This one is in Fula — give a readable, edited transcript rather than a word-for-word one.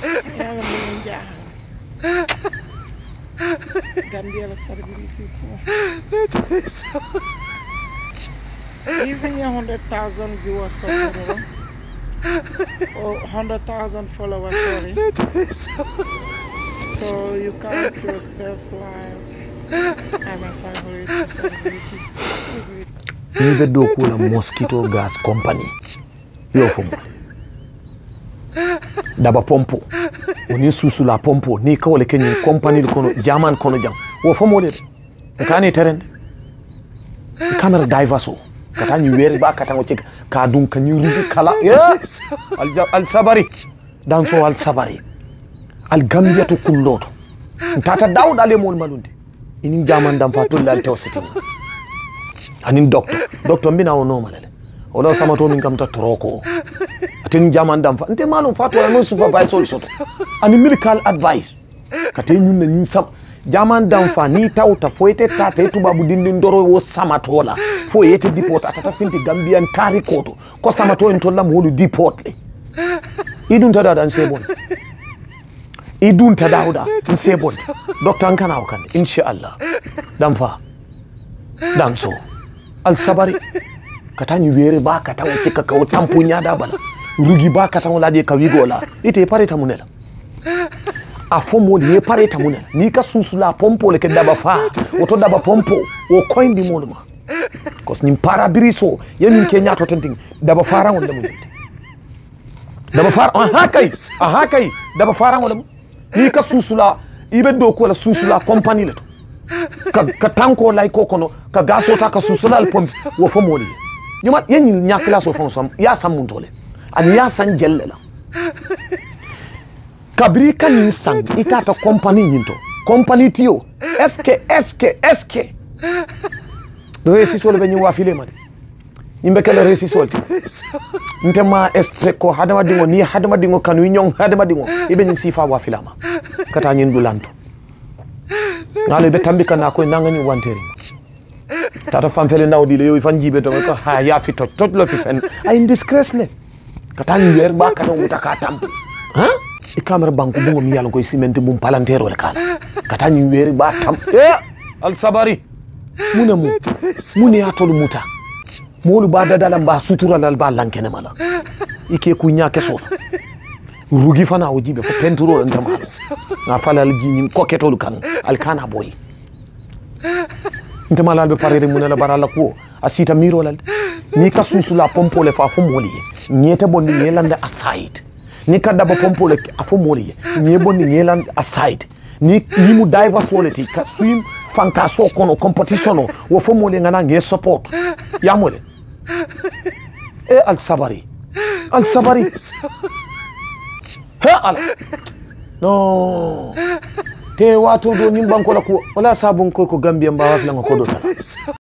yalla mo len jaaxal Gambia la Sabarry people. Even 100,000 viewers or 100,000 followers, sorry. So you count yourself like I'm a celebrity. Nibe do kula mosquito gas company. Yo fomo. Daba pompo. Oni susu la pompo ni kawle kenyi company kono German kono jam. Wo fomo de. E kani terende. Camera diverso. Katani weri ba katango chik ka dun kanyu rubi kala. Ya. Al Sabarry. Danso Al Sabarry. Al Gambia to kulloto. Tata Daud ale mon malunde. Inin German dam fa to lal tawsiti. Anin doctor mbina ono malale. Ola sama to min kam ta troko. Atin German dam fa nte malum fa to mo supervisor soto. Ani medical advice. Kate nyun na nyin sam German dam fa ni tawta foyete tata tubabu dindin doro wo sama tola. Fo yete deport atata finti Gambian tari koto. Ko sama to en tolla mo deport le. Idun tada dan sebon. Idun tada sebon. Doctor an kana wakan inshallah. Dam fa. Dan so Al Sabarry katani were ba kata o cika ka o tampunya da bala rugi ba kata o laje ka wigola ite pare ta munela afomo le pare ta munela ni ka susula pompo le ke daba fa o to daba pompo o koindi moluma kos nim para biriso yemin ke nyato tenting daba fara won le munete daba fara aha kai daba fara won ni ka susula ibe do ko la susula company le to ka tanko lay kokono ka gaso ta ka susulal pom wo fo moli nyuma yenni nyakla so fon som ya samun tole an ya san jellela kabri kan san itata company nyinto company tio eske resi solo be nywa file made imbe kala resi solo ntema estreko hadama dingo ni hadama dingo kanu nyong hadama dingo ibe nyi sifa wa filama kata nyin dulanto ngale be tambi kana ko nangani wanteri tata famfele nawdi le yoy fanjibe to ko ha ya fi tot lo fi fen ay disgrace le katani wer ba kata wuta ka tam ha e camera banku bu mi yalla koy ciment bu palantero le kala katani wer ba tam Al Sabarry mune ya tolu muta molu ba dadala ba sutura lal ba lankene mala ike ku nya keso rugi fana wajibe fa penturo ndama na fala aljini koketolu kan alkana boy ndama lalbe parere munela barala ko asita miro lal ni ka susula pompo le fa fomoli nyete bondi nyelande aside ni ka daba pompo le afomoli nye bondi nyelande aside ni mu divers quality ka swim fanka so kono competition wo fomoli ngana nge support yamole Al Sabarry ala no te wato do nyimban ko la ko wala sabun ko Gambia mbawa la ko do